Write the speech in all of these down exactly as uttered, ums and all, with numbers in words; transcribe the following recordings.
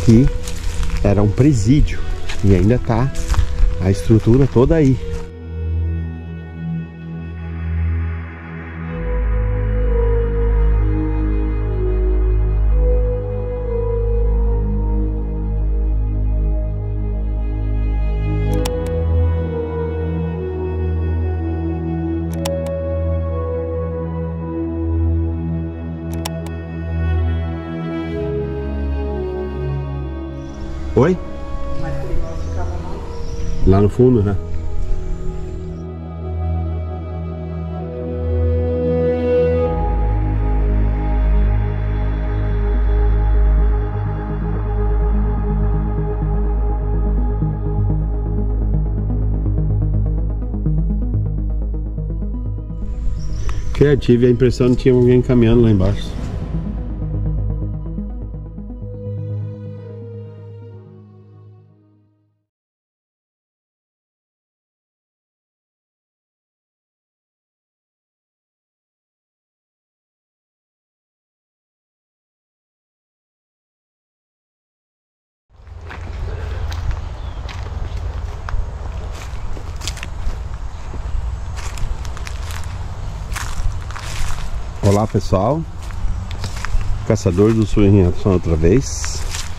Aqui era um presídio e ainda tá a estrutura toda aí. Oi? Mais perigoso ficava mais. Lá no fundo, né? Que eu tive a impressão de que tinha alguém caminhando lá embaixo. Olá pessoal, Caçador do Sonho em Ação outra vez,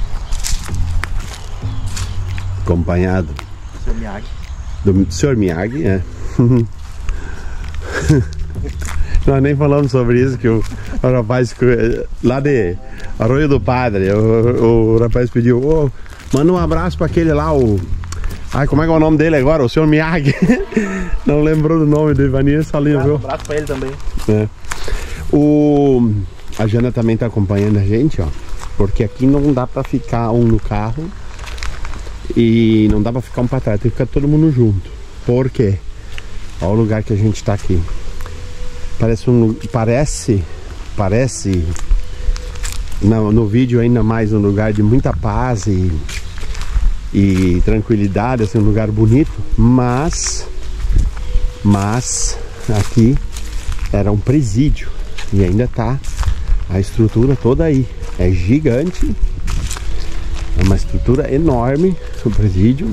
acompanhado do senhor Miyagi. Do senhor Miyagi, é. Nós nem falamos sobre isso, que o, o rapaz lá de Arroio do Padre, o, o rapaz pediu, oh, manda um abraço para aquele lá, o... Ai, como é que é o nome dele agora? O senhor Miyagi. Não lembrou do nome do Ivani, só lembrou. Um abraço para ele também. É. O... A Jana também tá acompanhando a gente, ó, porque aqui não dá pra ficar um no carro e não dá pra ficar um pra trás, tem que ficar todo mundo junto. Por quê? Olha o lugar que a gente tá aqui. Parece um... Parece... Parece... No, no vídeo ainda mais um lugar de muita paz e... E tranquilidade, assim, um lugar bonito, mas... Mas... Aqui era um presídio. E ainda tá a estrutura toda aí. É gigante. É uma estrutura enorme o presídio.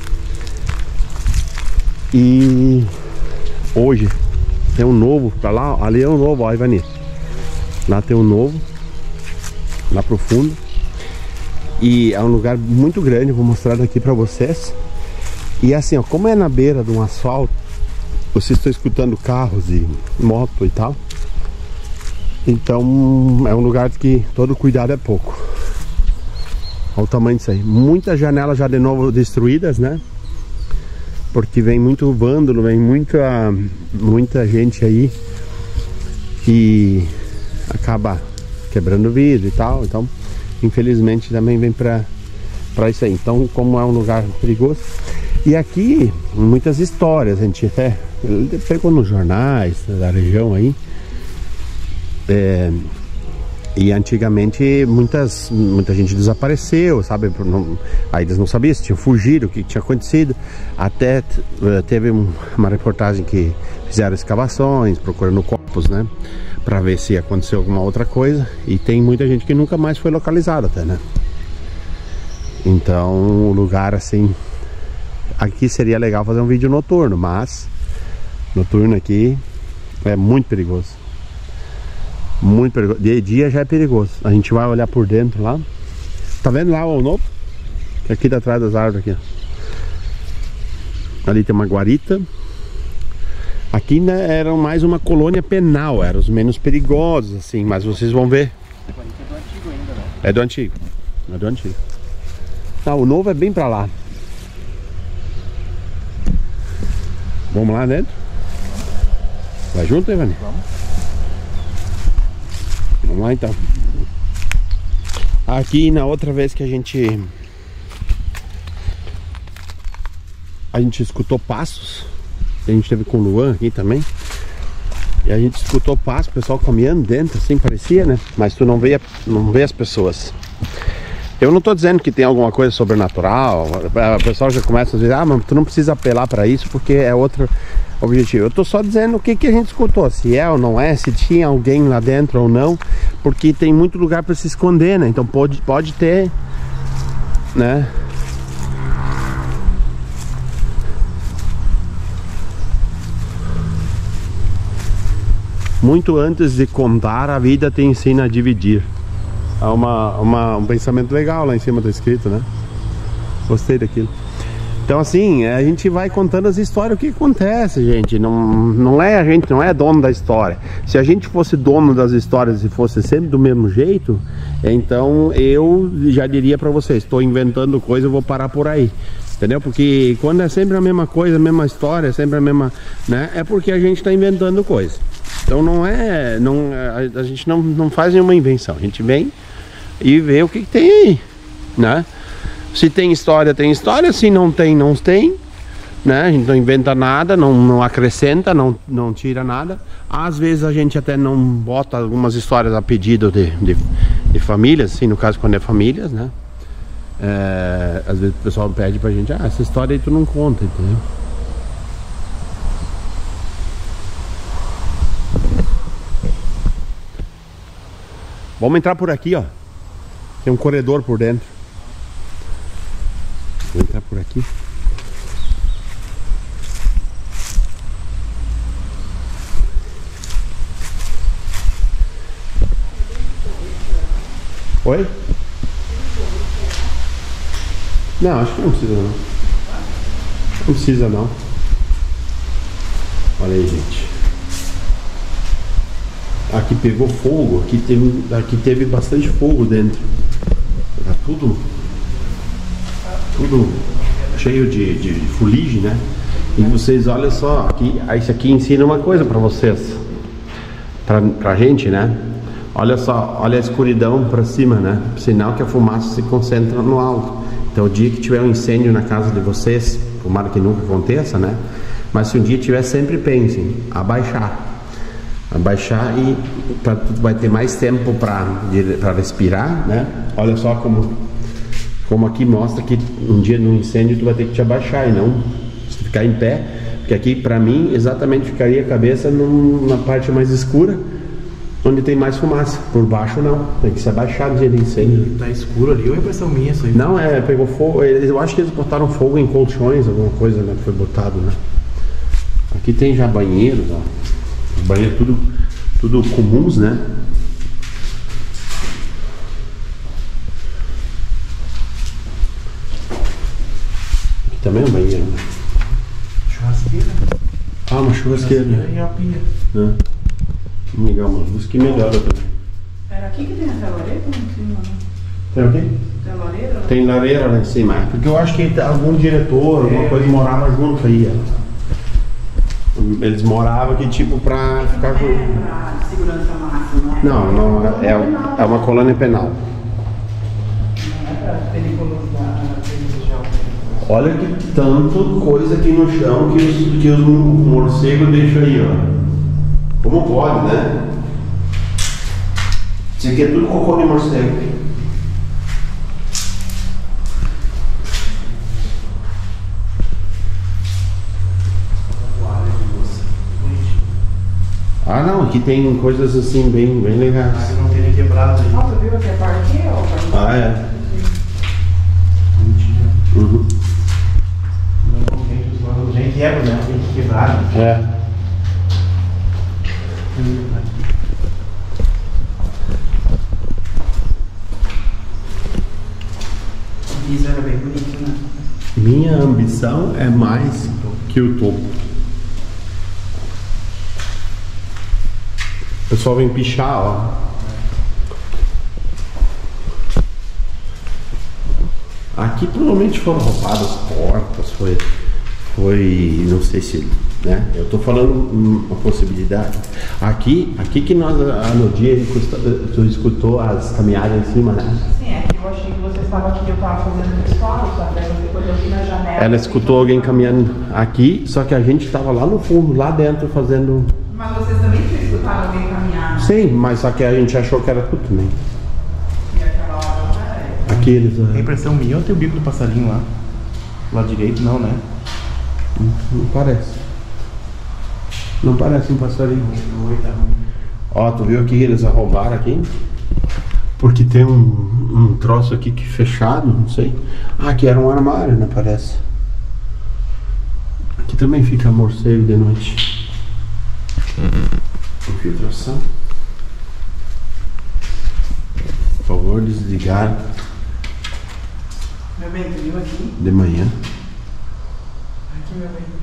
E hoje tem um novo pra lá. Ali é um novo, ó, Ivani. Lá tem um novo. Lá pro fundo. E é um lugar muito grande. Vou mostrar aqui pra vocês. E assim, ó, como é na beira de um asfalto, vocês estão escutando carros e moto e tal. Então é um lugar que todo cuidado é pouco. Olha o tamanho disso aí. Muitas janelas já de novo destruídas, né? Porque vem muito vândalo, vem muita, muita gente aí que acaba quebrando vidro e tal. Então infelizmente também vem pra, pra isso aí. Então, como é um lugar perigoso. E aqui muitas histórias, a gente até pegou nos jornais da região aí. É, e antigamente muitas, muita gente desapareceu, sabe? Não, aí eles não sabiam se tinham fugido, o que tinha acontecido. Até teve uma reportagem que fizeram escavações, procurando corpos, né? Pra ver se aconteceu alguma outra coisa. E tem muita gente que nunca mais foi localizada até, né? Então o lugar assim... Aqui seria legal fazer um vídeo noturno, mas... Noturno aqui é muito perigoso. Muito perigoso. De dia já é perigoso. A gente vai olhar por dentro lá. Tá vendo lá o novo? Aqui tá atrás das árvores aqui, ó. Ali tem uma guarita. Aqui, né, era mais uma colônia penal. Eram os menos perigosos, assim. Mas vocês vão ver. A guarita é do antigo ainda, né? É do antigo. É do antigo. Não, o novo é bem pra lá. Vamos lá dentro? Vai junto, Ivani? Vamos. Vamos lá então. Aqui na outra vez que a gente A gente escutou passos. A gente teve com o Luan aqui também. E a gente escutou passos, o pessoal caminhando dentro, assim, parecia, né? Mas tu não vê, não vê as pessoas. Eu não tô dizendo que tem alguma coisa sobrenatural. O pessoal já começa a dizer, ah, mas tu não precisa apelar pra isso porque é outro objetivo. Eu tô só dizendo o que, que a gente escutou, se é ou não é, se tinha alguém lá dentro ou não, porque tem muito lugar para se esconder, né? Então pode, pode ter né? Muito antes de contar, a vida te ensina a dividir. É uma, uma, um pensamento legal lá em cima, tá escrito, né? Gostei daquilo. Então assim, a gente vai contando as histórias, o que acontece, gente. Não, não é a gente, não é dono da história. Se a gente fosse dono das histórias e fosse sempre do mesmo jeito, então eu já diria pra vocês, estou inventando coisa, eu vou parar por aí. Entendeu? Porque quando é sempre a mesma coisa, a mesma história, sempre a mesma, né? É porque a gente está inventando coisa. Então não é, não, a, a gente não, não faz nenhuma invenção. A gente vem e vê o que, que tem aí, né? Se tem história, tem história. Se não tem, não tem, né? A gente não inventa nada, não, não acrescenta, não, não tira nada. Às vezes a gente até não bota algumas histórias a pedido de, de, de famílias, assim, no caso quando é famílias, né? É, às vezes o pessoal pede pra gente, ah, essa história aí tu não conta, entendeu? Vamos entrar por aqui, ó. Tem um corredor por dentro. Vou entrar por aqui. Oi? Não, acho que não precisa não. Não precisa não. Olha aí, gente. Aqui pegou fogo, aqui teve, aqui teve bastante fogo dentro. Tá tudo Tudo cheio de, de fuligem, né? E vocês olha só, aqui, isso aqui ensina uma coisa pra vocês, pra, pra gente, né? Olha só, olha a escuridão pra cima, né? Sinal que a fumaça se concentra no alto. Então o dia que tiver um incêndio na casa de vocês, tomara que nunca aconteça, né? Mas se um dia tiver, sempre pensem, abaixar. Abaixar e pra, tu vai ter mais tempo para respirar, né? Olha só como, como aqui mostra que um dia no incêndio tu vai ter que te abaixar e não ficar em pé, porque aqui para mim exatamente ficaria a cabeça num, na parte mais escura, onde tem mais fumaça. Por baixo não, tem que se abaixar no dia de incêndio. Tá escuro ali ou é impressão minha isso aí? Não, é, pegou fogo, eu acho que eles botaram fogo em colchões, alguma coisa, né, que foi botado, né? Aqui tem já banheiros, ó. Banheiro tudo, tudo comuns, né? Aqui também é um banheiro, né? Churrasqueira. Ah, uma churrasqueira. E a pia. Né? Vamos ligar uma luz que melhora também. Era aqui que tem essa lareira ou em cima? Tem o quê? Tem lareira? Tem lareira lá em cima. Porque eu acho que algum diretor, alguma coisa morava junto aí. Ó. Eles moravam aqui tipo pra ficar com... Não é pra segurança máxima, né? Não, não, é, é uma colônia penal. Não é pra periculosidade. Olha que tanto coisa aqui no chão que os, que os morcegos deixam aí, ó. Como pode, né? Isso aqui é tudo cocô de morcego. Ah não, aqui tem coisas assim bem, bem legais. Ah, não tem nem quebrado aí. Nossa, viu aqui a parte aqui, ó? Ah, é? Mentira. Uhum. Não tem que usar, nem quebra, né? Tem que quebrar. Né? É. Isso era bem bonito, né? Minha ambição é mais que o topo. O pessoal vem pichar, ó. Aqui provavelmente foram roubadas portas, foi, foi, não sei se, né? Eu tô falando uma possibilidade. Aqui, aqui que nós, no dia, tu escutou as caminhadas em cima, né? Sim, é que eu achei que você estava aqui, eu estava fazendo pessoal, sabe? Daí depois eu vi na janela. Ela escutou alguém caminhando aqui, só que a gente estava lá no fundo, lá dentro, fazendo... Mas vocês também escutaram alguém caminhar? Sim, mas só que a gente achou que era tudo também. E aquela hora não era. Aqui eles... É impressão minha ou tem o bico do passarinho lá? Do lado direito não, né? Não parece. Não parece um passarinho. Ó, tu viu aqui que eles roubaram aqui? Porque tem um, um troço aqui que fechado, não sei. Ah, aqui era um armário, né? Parece. Aqui também fica morcego de noite. Infiltração. Por favor, desligar Meu bem, tu viu aqui? de manhã. Aqui, meu bem.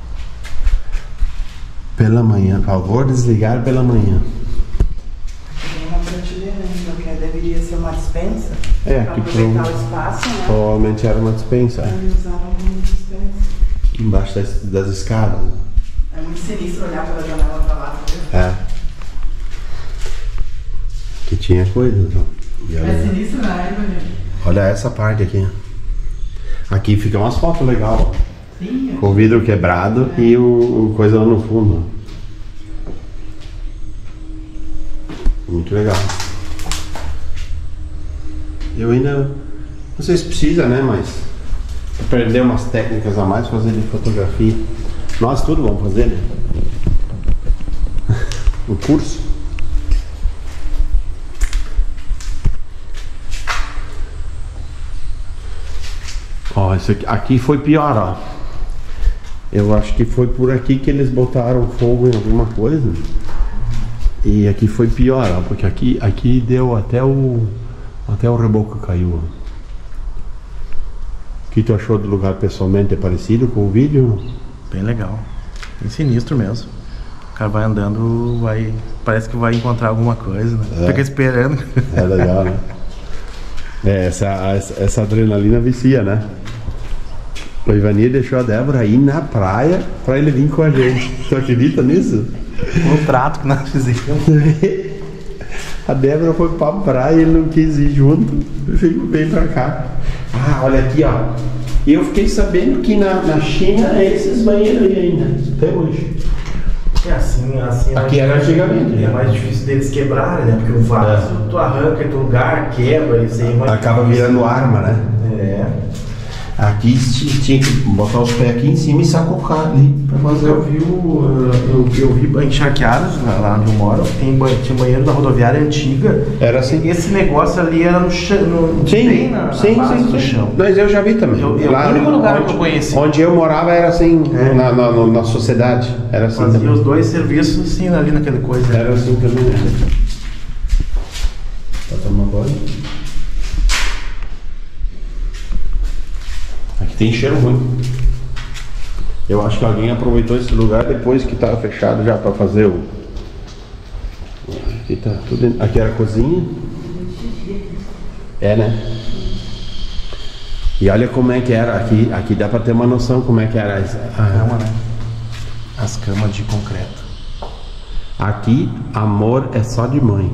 Pela manhã, por favor, desligar pela manhã. Aqui tem uma prateleira ainda, que deveria ser uma dispensa. É, Pra aqui aproveitar pro- o espaço, né? Provavelmente era uma dispensa. é. Eles usavam como dispensa. Embaixo das, das escadas. É muito sinistro olhar pela janela pra lá, tá vendo? É. Que tinha coisas, ó. E É olha, sinistro, né, Evangelho? olha essa parte aqui. Aqui fica umas fotos legais, ó. Sim, Com o vidro quebrado e o, o coisa lá no fundo. Muito legal. Eu ainda. Não sei se precisa, né? Mas aprender umas técnicas a mais fazer de fotografia. Nós tudo vamos fazer, né? O curso. Ó, isso aqui, aqui foi pior, ó. Eu acho que foi por aqui que eles botaram fogo em alguma coisa. E aqui foi pior, ó, porque aqui, aqui deu até o até o reboco caiu. Ó. O que tu achou do lugar pessoalmente? É parecido com o vídeo? Bem legal. Bem sinistro mesmo. O cara vai andando, vai. Parece que vai encontrar alguma coisa, né? É. Fica esperando. É legal, né? É, essa, essa, essa adrenalina vicia, né? O Ivani deixou a Débora ir na praia pra ele vir com a gente. Tu acredita nisso? Um trato que nós fizemos. A Débora foi pra praia e ele não quis ir junto. Veio pra cá. Ah, olha aqui, ó. E eu fiquei sabendo que na, na China é esses banheiros aí ainda, até hoje. É assim, assim. Aqui era antigamente, né? É mais difícil deles quebrarem, né? Porque o vaso, tu arranca em teu lugar, quebra, isso aí é mais Acaba difícil. virando arma, né? É. Aqui ti- tinha que botar os pés aqui em cima e sacocar ali pra Mas fazer eu vi, o, eu, eu vi encharqueadas lá onde eu moro, tem ba- tinha banheiro da rodoviária antiga. Era assim. E esse negócio ali era no chão, no, Sim, bem na, na sim, base sim, do sim. chão. Mas eu já vi também. Eu- eu- o único lugar que eu conheci. Onde eu morava era assim, É. na, na, na- na sociedade. Era assim Fazia também. os dois serviços assim ali naquele coisa. Era assim também. Pra tomar banho. Aqui tem cheiro ruim. Eu acho que alguém aproveitou esse lugar depois que estava fechado já para fazer o. Aqui tá tudo. dentro. Aqui era a cozinha. É, né? E olha como é que era aqui. Aqui dá para ter uma noção como é que era essa. Cama, né? As camas de concreto. Aqui, amor é só de mãe.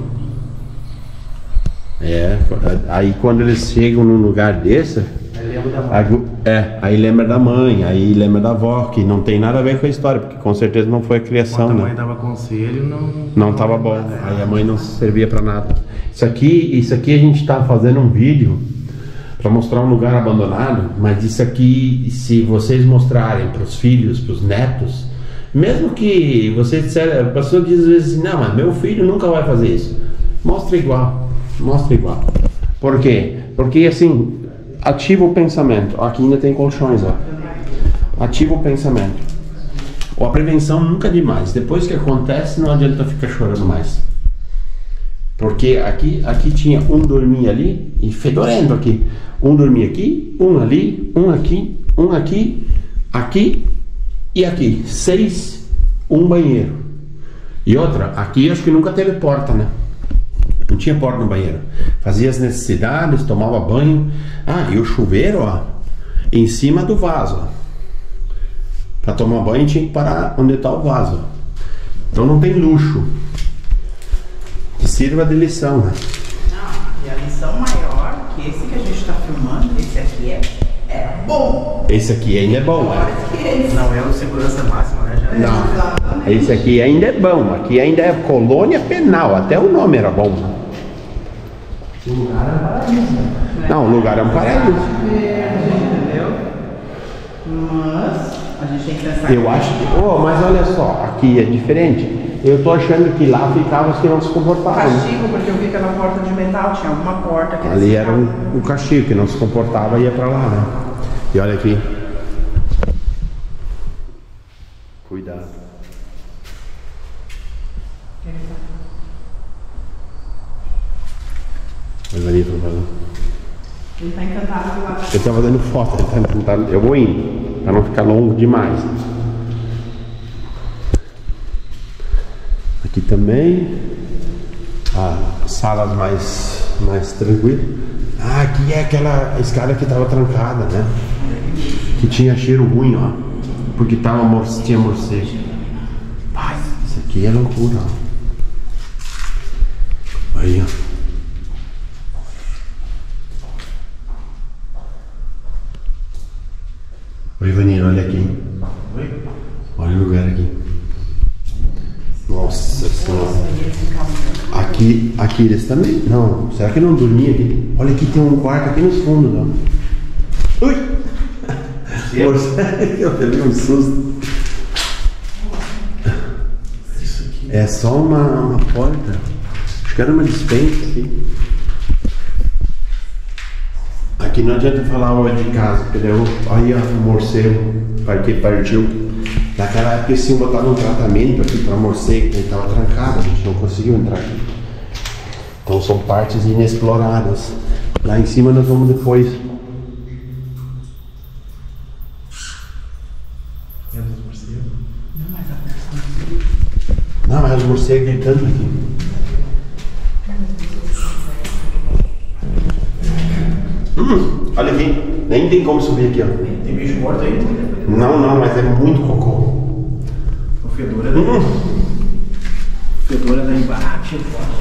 É, aí quando eles chegam num lugar desse, Aí lembro da mãe. aí, é, aí lembra da mãe, aí lembra da avó, que não tem nada a ver com a história, porque com certeza não foi a criação, Enquanto a mãe né? dava conselho, não. Não tava bom, aí a mãe não servia pra nada. Isso aqui, isso aqui a gente tá fazendo um vídeo para mostrar um lugar abandonado, mas isso aqui, se vocês mostrarem pros filhos, pros netos, mesmo que vocês disserem, a pessoa diz às vezes, não, mas meu filho nunca vai fazer isso. Mostra igual, mostra igual. Por quê? Porque assim, ativa o pensamento. Aqui ainda tem colchões, ó. Ativa o pensamento. Ou a prevenção nunca é demais. Depois que acontece, não adianta ficar chorando mais. Porque aqui, aqui tinha um dormia ali e fedorento aqui. Um dormia aqui, um ali, um aqui, um aqui, aqui e aqui. Seis, um banheiro. E outra, aqui acho que nunca teve porta, né? Não tinha porta no banheiro. Fazia as necessidades, tomava banho. Ah, e o chuveiro, ó, em cima do vaso. Para tomar banho tinha que parar onde está o vaso. Então não tem luxo. Que sirva de lição, né? Não, e a lição maior, que esse que a gente está filmando, esse aqui é, é bom. Esse aqui ainda é bom, né? Que esse. Não é o segurança máxima, né? Já é. Não, esse aqui ainda é bom. Aqui ainda é colônia penal. Até o nome era bom. O lugar é paraíso. Não, o lugar é um paraíso. Entendeu? Mas a gente tem que pensar. Eu acho que. Oh, mas olha só, aqui é diferente. Eu tô achando que lá ficava os que não se comportavam. Né? Castigo, porque eu vi aquela porta de metal, tinha alguma porta que ali era um, um castigo, que não se comportava e ia pra lá, né? E olha aqui. Cuidado. Mas ali, ele tá encantado do lado. ele tava dando foto, ele tá encantado. Eu vou indo, pra não ficar longo demais. Aqui também, ah, salas mais, mais tranquilas. Ah, aqui é aquela escada que tava trancada, né? Que tinha cheiro ruim, ó. Porque tava, tinha morcego. Pai, isso aqui é loucura, ó. Aí, ó. Oi, Vanina, olha aqui. Oi? Olha o lugar aqui. Nossa senhora. Aqui, aqui eles também? Não, será que não dormia aqui? Olha aqui, tem um quarto aqui nos fundos, ó. Ui! Eu levei um susto. É só uma, uma porta. Acho que era uma despensa aqui. Aqui não adianta falar olha de casa, porque daí eu, aí ó, o morcego que partiu. Naquela época eles tinham botado um tratamento aqui para morcego, que ele estava trancado, a gente não conseguiu entrar aqui. Então são partes inexploradas. Lá em cima nós vamos depois. Não, mas os morcegos gritando aqui. Hum, olha aqui, nem tem como subir aqui, ó. Tem bicho morto aí? Não, não, mas é muito cocô. O fedor é daí. Hum. O fedor é daí embaixo.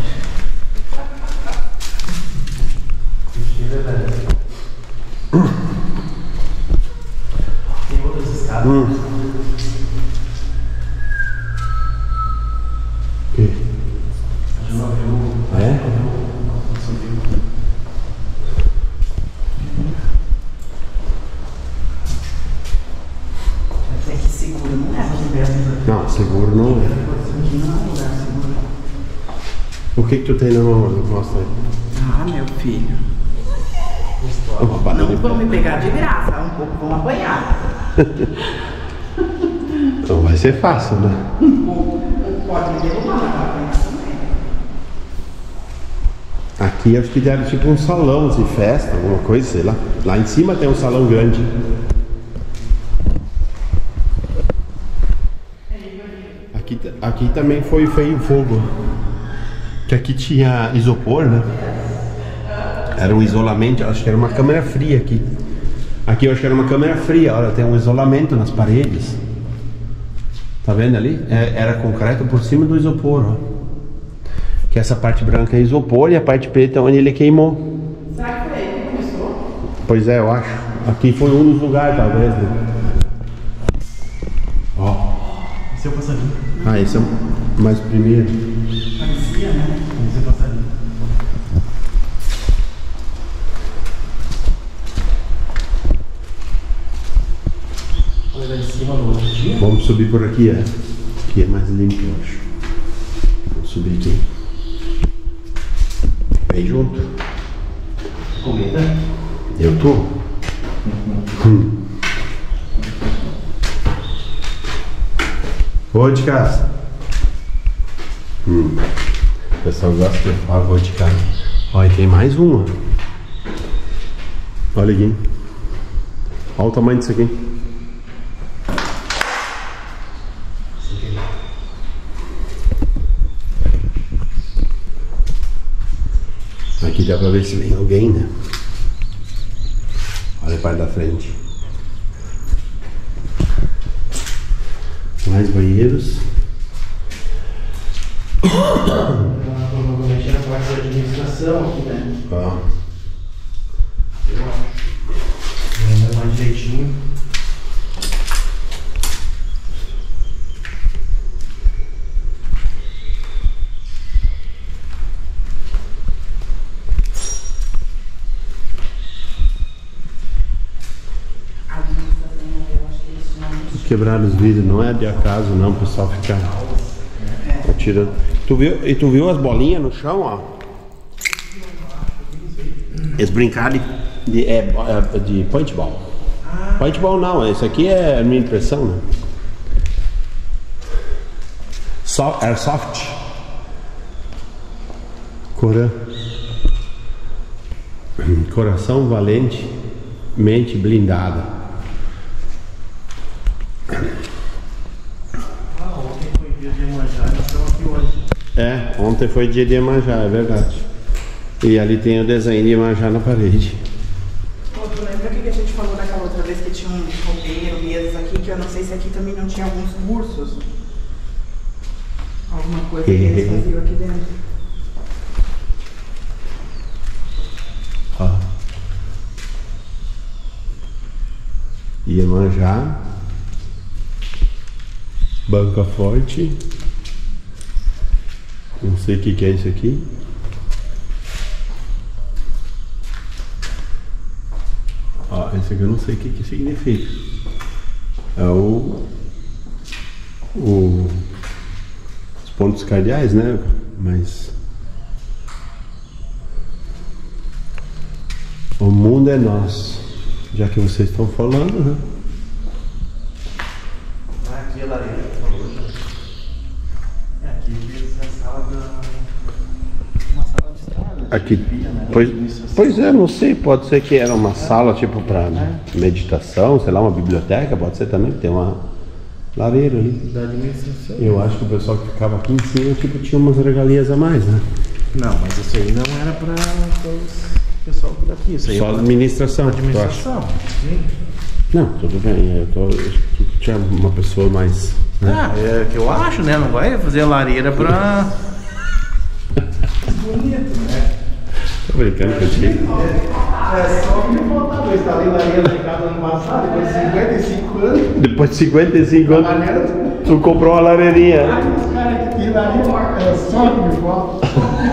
Hum. Tem outras escadas. Hum. Que? Já não viu? É? Subiu. É que seguro não é pra Não, seguro não é. aqui não é um lugar seguro. O que que tu tem na mão? Mostra aí. Ah, meu filho. Opa, Não ele- vão me pegar de graça, um pouco vão apanhar. Não vai ser fácil, né? Um pouco pode me derrubar, mas vai apanhar também. Aqui acho que deram tipo um salão de festa, alguma coisa, sei lá. Lá em cima tem um salão grande. Aqui, aqui também foi feio fogo. Que aqui tinha isopor, né? Era um isolamento, acho que era uma câmera fria aqui. Aqui eu acho que era uma câmera fria, olha, tem um isolamento nas paredes. Tá vendo ali? É, era concreto por cima do isopor, ó. Que essa parte branca é isopor e a parte preta é onde ele queimou. Será que foi aí que começou? Pois é, eu acho. Aqui foi um dos lugares, talvez, né? Ó. Esse é o passarinho. Ah, esse é o mais primeiro. Parecia, né? Esse é o passarinho. Olha lá em cima no outro dia. Vamos subir por aqui, é. Aqui é mais limpo, eu acho. Vamos subir aqui. Vem junto. Comida. Eu tô. Hum. Ô de casa. Hum. O pessoal gosta de falar vou de casa. Olha, tem mais uma. Olha aqui. Olha o tamanho disso aqui. Aqui dá pra ver se vem alguém, né? Olha a parte da frente. Mais banheiros. Provavelmente é a parte da administração aqui, né? Ó. Eu acho. Ainda mais direitinho. Quebraram os vidros, não é de acaso não, o pessoal fica tirando. Tu viu, e tu viu as bolinhas no chão, ó? Eles brincaram de, de, é, de paintball. Paintball não, isso aqui é minha impressão, né? So, airsoft. Corã. Coração valente, mente blindada. Ah, ontem foi dia de Iemanjá, nós estamos aqui hoje. É, ontem foi dia de Iemanjá, é verdade. E ali tem o desenho de Iemanjá na parede. Pô, tu lembra o que a gente falou daquela outra vez que tinha um roupeiro, mesas aqui, que eu não sei se aqui também não tinha alguns cursos? Alguma coisa que eles faziam aqui dentro. Ó. Iemanjá, banca forte. Não sei o que, que é isso aqui. Ó, esse aqui eu não sei o que, que significa. É o, o os pontos cardeais, né? Mas o mundo é nosso, já que vocês estão falando, né? Ah, aqui é a lareira que falou, já. É, aqui é a sala da... Uma sala de estrada. Aqui, Via, né? pois, Administração. pois é, não sei, pode ser que era uma sala tipo para meditação, sei lá, uma biblioteca, pode ser também, tem uma lareira ali. Da administração. Eu acho que o pessoal que ficava aqui em cima, tipo, tinha umas regalias a mais, né? Não, mas isso aí não era para os pessoal daqui. Isso aí Só é pra administração, tu acha? administração. Sim. Não, tudo bem, eu tô, eu tinha uma pessoa mais... Né? Ah, é o que eu acho, né? Não vai fazer a lareira pra... Bonito, né? Tô brincando contigo. É só me faltar, eu instalei lareira lá em casa ano passado, depois de cinquenta e cinco anos. Depois de cinquenta e cinco anos, Lareira, tu comprou uma lareirinha. os caras que tem lareira, é só que me falta.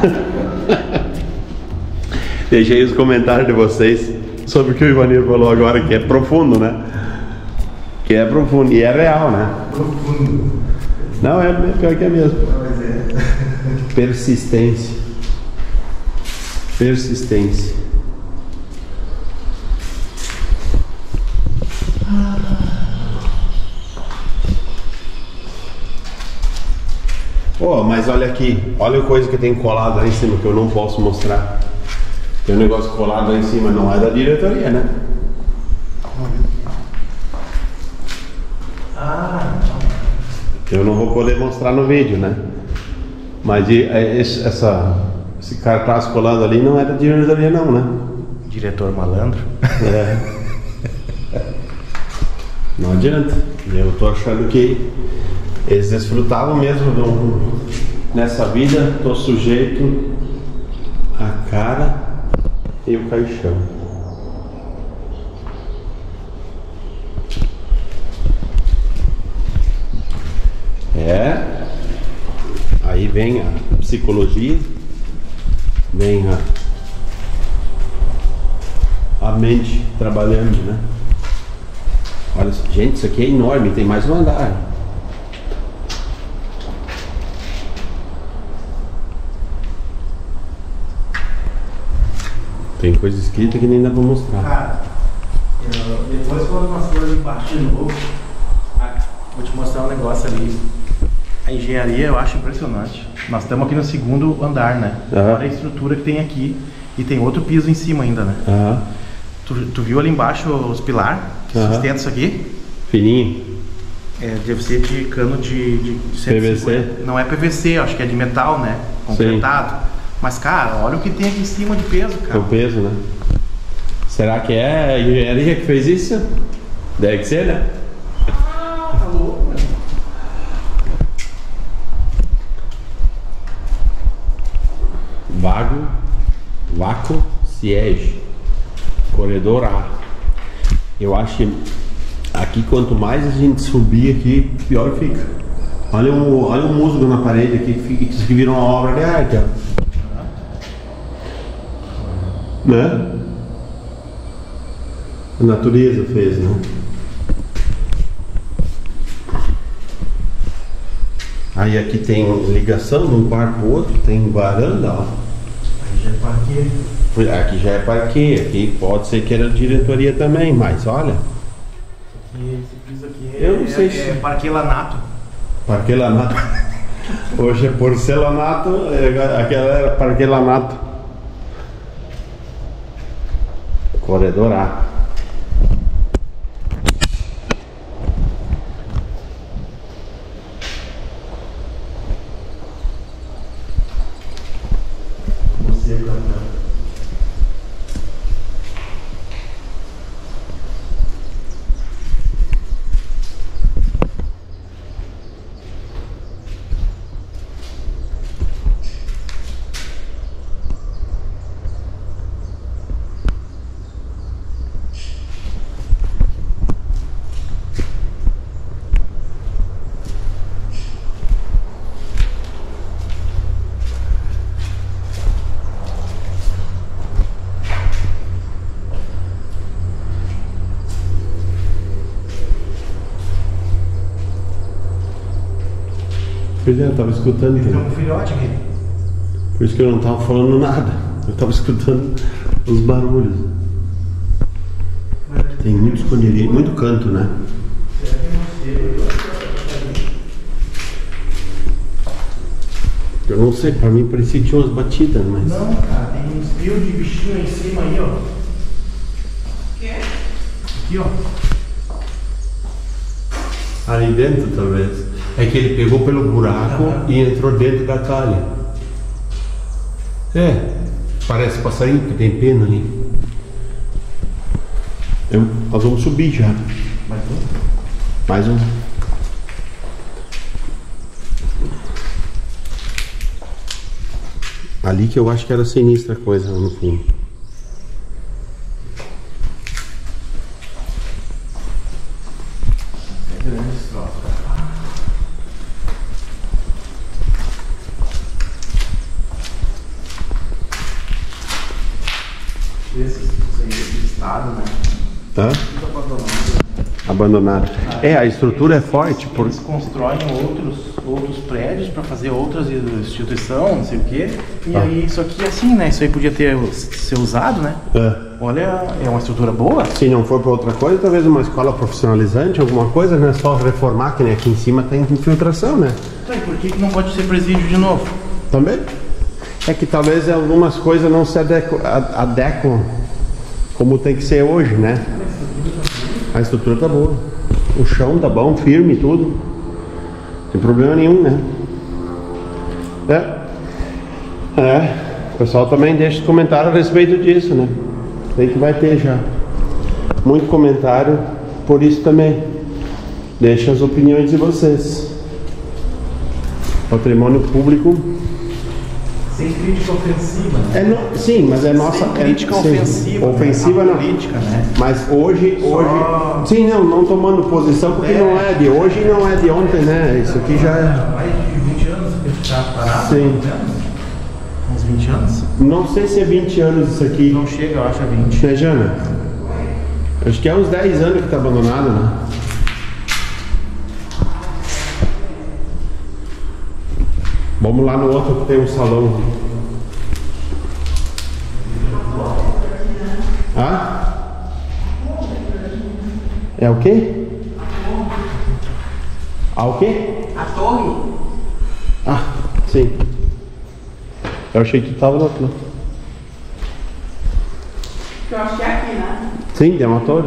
Deixei os comentários de vocês sobre o que o Ivanir falou agora, que é profundo, né? Que é profundo, e é real, né? Profundo. Não, é pior que é mesmo. Mas é. Persistência. Persistência. Oh, mas olha aqui, olha a coisa que tem colado lá em cima que eu não posso mostrar. Tem um negócio colado lá em cima, não é da diretoria, né? Ah, Eu não vou poder mostrar no vídeo, né? Mas e, é, esse, essa, esse cartaz colado ali não é da diretoria não, né? diretor malandro. É. Não adianta. Eu tô achando que eles desfrutavam mesmo do, nessa vida. Tô sujeito a cara e o caixão. É. Aí vem a psicologia, vem a, a mente trabalhando, né? Olha, gente, isso aqui é enorme, tem mais um andar. Tem coisa escrita que nem dá pra mostrar. Cara, eu, depois quando nós formos embaixo de novo, ah, vou te mostrar um negócio ali. A engenharia eu acho impressionante. Nós estamos aqui no segundo andar, né? Aham. Olha a estrutura que tem aqui. E tem outro piso em cima ainda, né? Aham. Tu, tu viu ali embaixo os pilares que Aham. sustentam isso aqui? Fininho. É, deve ser de cano de, de cento e cinquenta. P V C? Não é P V C, acho que é de metal, né? Concretado. Mas, cara, olha o que tem aqui em cima de peso, cara. O peso, né? Será que é a engenharia que fez isso? Deve ser, né? Ah, tá louco, mano. Vago, vácuo, siege, corredor A. Eu acho que aqui quanto mais a gente subir aqui, pior fica. Olha o, olha o musgo na parede aqui, que fica- que isso aqui vira uma obra de arte, ó. Né? A natureza fez, né? Aí aqui tem ligação de um quarto pro outro, tem varanda, ó. Aí já é parquê. Aqui já é parquê, aqui pode ser que era diretoria também, mas olha. E esse piso aqui é, Eu não sei é, se- é parquelanato. Parquelanato. Hoje é porcelanato, é, aquela era parquelanato. Corredor A. Você, campeão. Pois é, eu tava escutando. Ele tem Então. um filhote aqui. Por isso que eu não tava falando nada. Eu tava escutando os barulhos. Tem muito esconderijo, muito canto, né? Será que é você? Eu não sei, pra mim parecia que tinha umas batidas, mas. Não, cara, tem uns fios de bichinho aí em cima aí, ó. Quê? Aqui, ó. Ali dentro, talvez. É que ele pegou pelo buraco Aham. e entrou dentro da calha. É, parece passarinho que tem pena ali. Eu, nós vamos subir já. Mais um. Mais um. Ali que eu acho que era sinistra a coisa lá no fundo. É grande esse troço, cara. Esse, isso aí, esse estado, né? Hã? Tudo abandonado. Abandonado. É, a estrutura é forte. Por... Eles constroem outros, outros prédios para fazer outras instituições, não sei o quê. E Ah. aí, isso aqui é assim, né? Isso aí podia ter ser usado, né? É. Olha, é uma estrutura boa. Se não for para outra coisa, talvez uma escola profissionalizante, alguma coisa, não é só reformar, que nem aqui em cima tem infiltração, né? Então, e por que, que não pode ser presídio de novo? Também. É que talvez algumas coisas não se adequam, a- adequam como tem que ser hoje, né? A estrutura tá boa. O chão tá bom, firme e tudo. Não tem problema nenhum, né? É. É. O pessoal também deixa comentário a respeito disso, né? Tem que vai ter já. Muito comentário por isso também. Deixa as opiniões de vocês. Patrimônio público. Sem crítica ofensiva, né? É no- sim, mas é nossa. Sem crítica é, sim, ofensiva. Ofensiva né? não. Política, né? Mas hoje, hoje. Só- Sim, não, não tomando posição porque É. não é de hoje e não é de ontem, né? Isso aqui já é. Mais de vinte anos que está parado, Sim. pelo menos. Uns vinte anos? Não sei se é vinte anos isso aqui. Não chega, eu acho, a vinte. Né, Jana? Acho que é uns dez anos que tá abandonado, né? Vamos lá no outro que tem um salão. Hã? É o quê? Ah, o quê? A torre? Ah, sim. Eu achei que tava no outro. Que eu acho que é aqui, né? Sim, tem uma torre.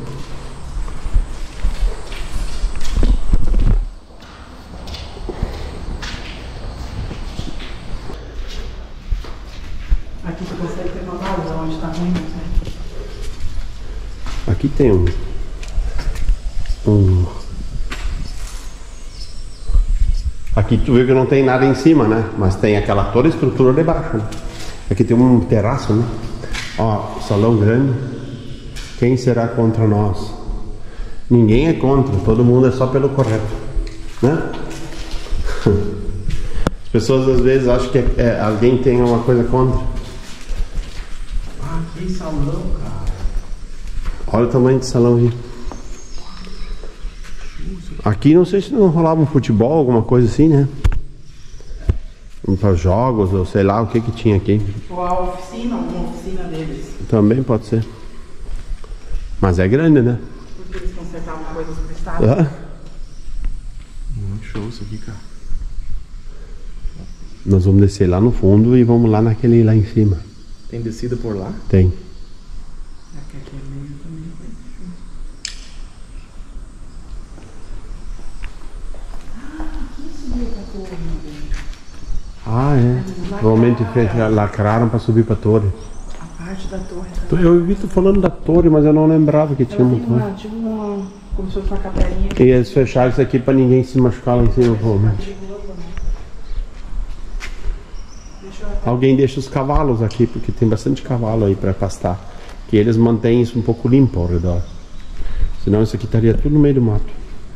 Aqui tu consegue ter uma base onde tá ruim, não sei. Aqui tem um. Um. Aqui tu vê que não tem nada em cima, né? Mas tem aquela toda a estrutura de baixo. Né? Aqui tem um terraço, né? Ó, salão grande. Quem será contra nós? Ninguém é contra, todo mundo é só pelo correto, né? As pessoas às vezes acham que é, é, alguém tem uma coisa contra. Ah, que salão, cara. Olha o tamanho de salão aí. Aqui não sei se não rolava um futebol, alguma coisa assim, né? Para jogos, ou sei lá o que que tinha aqui. Ou a oficina, uma oficina deles. Também pode ser. Mas é grande, né? Porque eles consertavam coisas pro estado. Ah. Muito show isso aqui, cara. Nós vamos descer lá no fundo e vamos lá naquele lá em cima. Tem descida por lá? Tem. Aqui é meio também. Ah, aqui subiu pra torre, meu bem. Ah, é. Provavelmente fecha- lacraram para subir para a torre. A parte da torre também. Eu vi tu falando da torre, mas eu não lembrava que tinha Ela uma tem torre. uma, tipo uma, como se fosse uma capelinha. E eles fecharam isso aqui para ninguém se machucar lá em cima, provavelmente. Perigoso, né? Deixa eu até... Alguém deixa os cavalos aqui, porque tem bastante cavalo aí para pastar. Que eles mantêm isso um pouco limpo ao redor. Senão isso aqui estaria tudo no meio do mato.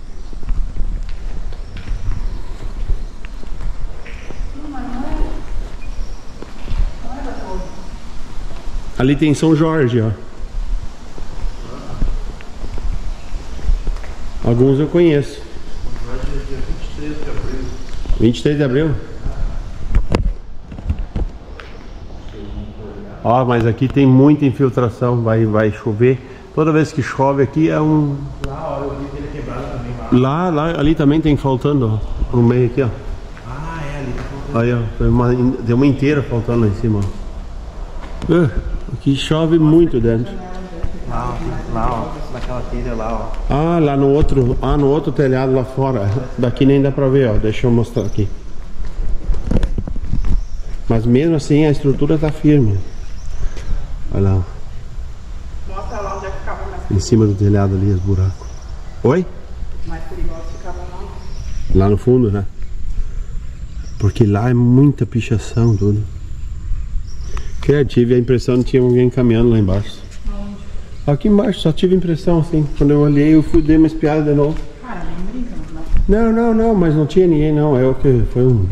Ali tem São Jorge, ó. Alguns eu conheço. vinte e três de abril? Ó, mas aqui tem muita infiltração, vai, vai chover. Toda vez que chove aqui é um... Lá, olha, eu vi que ele é quebrado também lá. Lá, lá, ali também tem faltando, ó. No meio aqui, ó. Ah, é ali. Tá faltando. Aí, ó. Tem uma, tem uma inteira faltando lá em cima, ó. Uh, aqui chove muito dentro. Lá, ó, lá, ó, naquela telha lá, ó. Ah, lá no outro, ah, no outro telhado lá fora. Daqui nem dá pra ver, ó. Deixa eu mostrar aqui. Mas mesmo assim a estrutura tá firme. Olha lá, Mostra lá onde é que ficava mais, em cima do telhado ali, os buracos. Oi? mais perigoso, ficava lá. Lá no fundo, né? Porque lá é muita pichação, tudo. Que eu tive a impressão que tinha alguém caminhando lá embaixo. Onde? Aqui embaixo, só tive a impressão assim. Quando eu olhei, eu fui dar uma espiada de novo. Cara, nem brinca, não. Não, não, não, mas não tinha ninguém não. É o que foi um.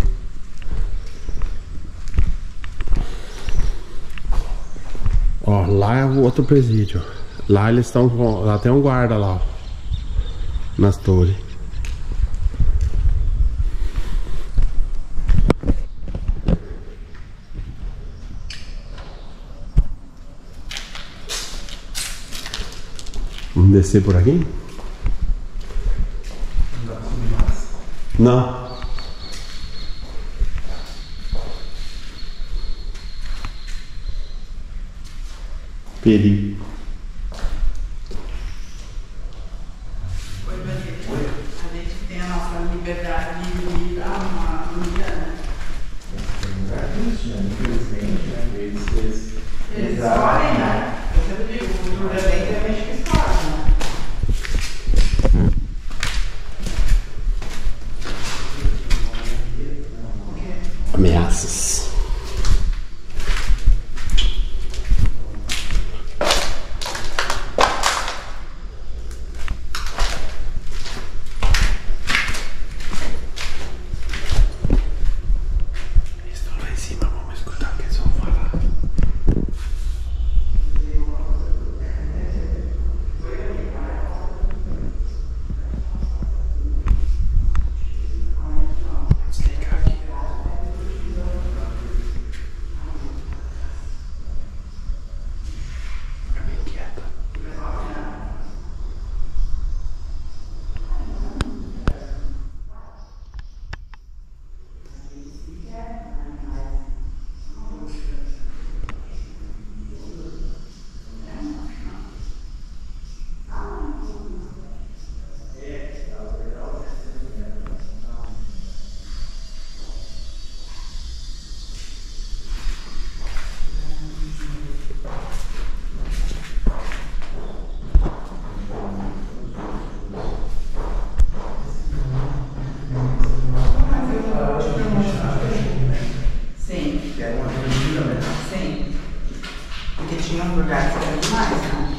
Ó, lá é o outro presídio. Lá eles estão com. Lá tem um guarda lá, ó. Nas torres. Vamos descer por aqui? Não dá pra subir mais. Não. Perigo. Oi, Vanessa. A gente tem a nossa liberdade de ir a uma comida, né? Infelizmente, né? Eles, eles, Eles escolhem, né? Eu sempre digo, o futuro é bem que a gente que escolhe, né? Ameaças. Estão lá em cima, vamos escutar o que eles vão falar. Desligar aqui. Fica bem quieta. Sim. Sim. Porque tinha um lugar que era demais, né?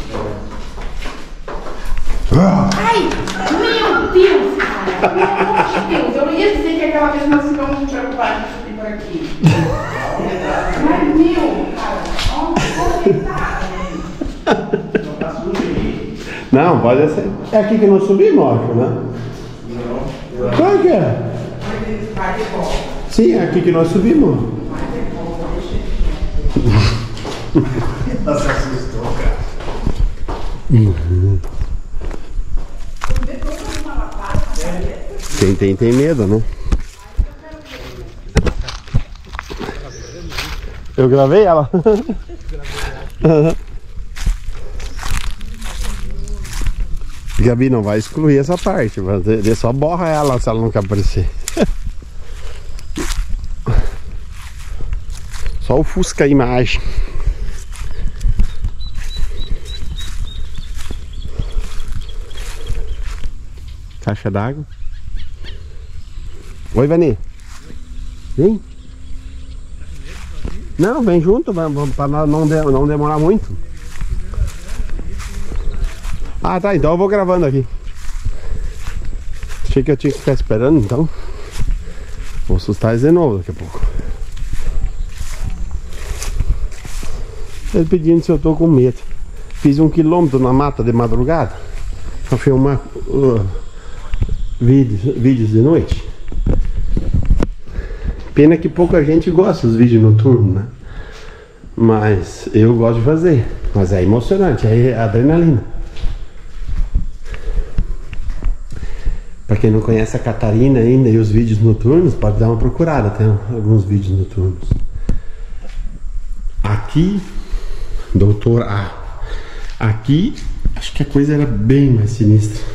Ai, meu Deus, cara. Pelo amor de Deus. Eu não ia dizer que aquela vez nós ficamos muito preocupados de subir por aqui. Mas, meu, cara. Onde você tá? não tá sujo aí. Não, pode ser. É aqui que nós subimos, acho, né? Não. Qual que é? Vai de bom. Sim, é aqui que nós subimos. Nossa, assustou, cara. Uhum. Quem tem, tem medo, né? Eu gravei ela. Gabi, não vai excluir essa parte, mas só borra ela se ela não quer aparecer. Só ofusca a imagem. Caixa d'água. Oi, Vani. Vem. Não, vem junto, para não, de, não demorar muito. Ah, tá, então eu vou gravando aqui. Achei que eu tinha que ficar esperando, então vou assustar eles de novo daqui a pouco. Ele pedindo se eu tô com medo. Fiz um quilômetro na mata de madrugada pra filmar uh, vídeos, vídeos de noite. Pena que pouca gente gosta dos vídeos noturnos, né? Mas eu gosto de fazer. Mas é emocionante, é adrenalina. Pra quem não conhece a Catarina ainda e os vídeos noturnos, pode dar uma procurada, tem alguns vídeos noturnos. Aqui, doutor A. Aqui, acho que a coisa era bem mais sinistra.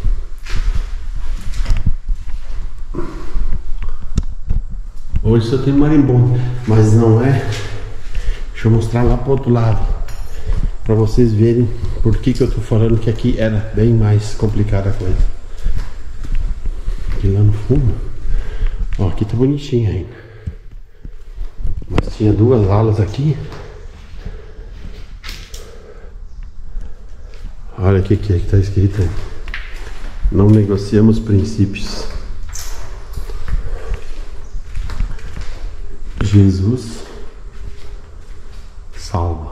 Hoje só tem marimbondo, mas não é. Deixa eu mostrar lá pro outro lado, pra vocês verem por que que eu tô falando que aqui era bem mais complicada a coisa. Aqui lá no fundo, ó, aqui tá bonitinho ainda, mas tinha duas alas aqui. Olha o que que é que tá escrito aí. Não negociamos princípios. Jesus salva.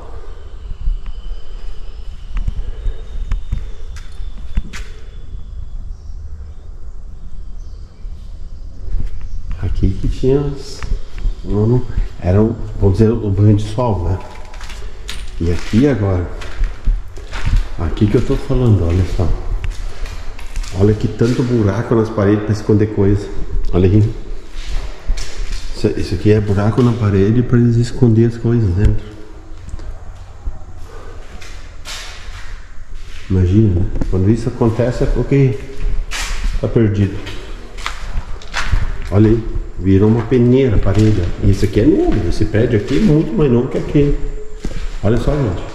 Aqui que tinha as, não, não, era o, vamos dizer, o banho de sol, né? E aqui agora, aqui que eu tô falando, olha só. Olha que tanto buraco nas paredes para esconder coisa. Olha aqui. Isso aqui é buraco na parede para eles esconder as coisas dentro. Imagina, né? Quando isso acontece é porque tá perdido. Olha aí, virou uma peneira a parede. E isso aqui é novo, esse prédio aqui é muito mais novo que aquele. Olha só, gente.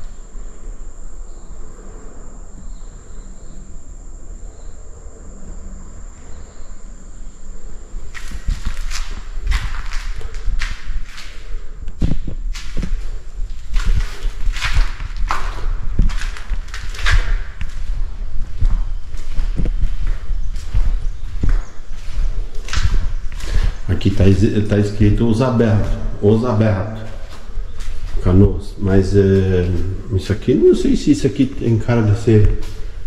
Aqui tá, tá escrito os abertos, os abertos, Canoas, mas é, isso aqui, não sei se isso aqui tem cara de ser,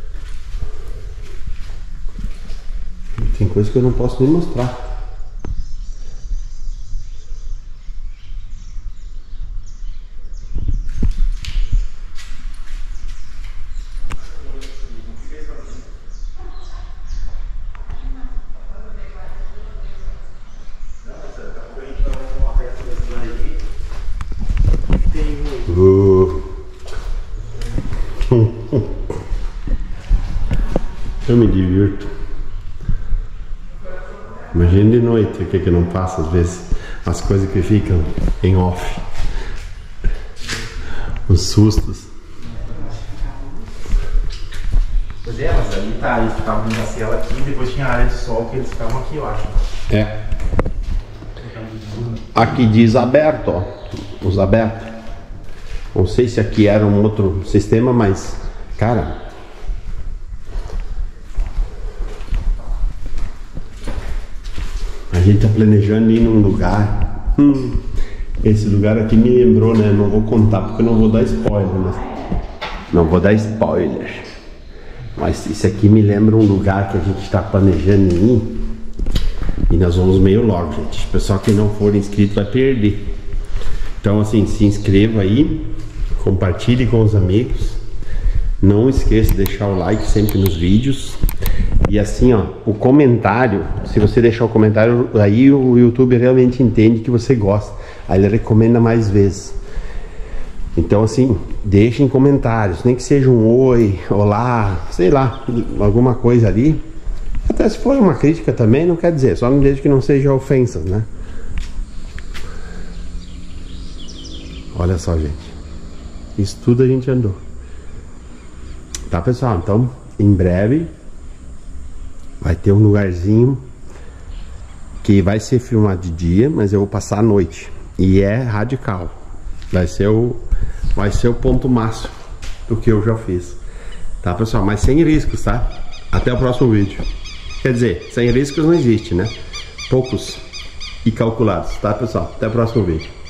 tem coisa que eu não posso nem mostrar. Eu me divirto. Imagina de noite o que que não passa às vezes, as coisas que ficam em off, os sustos. Pois é, mas ali tá, eles ficavam na cela aqui e depois tinha a área de sol que eles ficavam aqui, eu acho. É. Aqui diz aberto, ó, os abertos. Não sei se aqui era um outro sistema, mas, cara, a gente tá planejando ir num lugar. Hum, esse lugar aqui me lembrou, né? Não vou contar porque eu não vou dar spoiler, mas não vou dar spoiler. Mas isso aqui me lembra um lugar que a gente está planejando ir. E nós vamos meio logo, gente. O pessoal que não for inscrito vai perder. Então assim, se inscreva aí, compartilhe com os amigos. Não esqueça de deixar o like sempre nos vídeos. E assim, ó, o comentário, se você deixar o comentário, aí o YouTube realmente entende que você gosta. Aí ele recomenda mais vezes. Então assim, deixem comentários, nem que seja um oi, olá, sei lá, alguma coisa ali. Até se for uma crítica também, não quer dizer, só não deixe que não seja ofensas, né? Olha só, gente. Isso tudo a gente andou. Tá, pessoal? Então, em breve vai ter um lugarzinho que vai ser filmado de dia, mas eu vou passar a noite. E é radical. Vai ser o, vai ser o ponto máximo do que eu já fiz. Tá, pessoal? Mas sem riscos, tá? Até o próximo vídeo. Quer dizer, sem riscos não existe, né? Poucos e calculados, tá, pessoal? Até o próximo vídeo.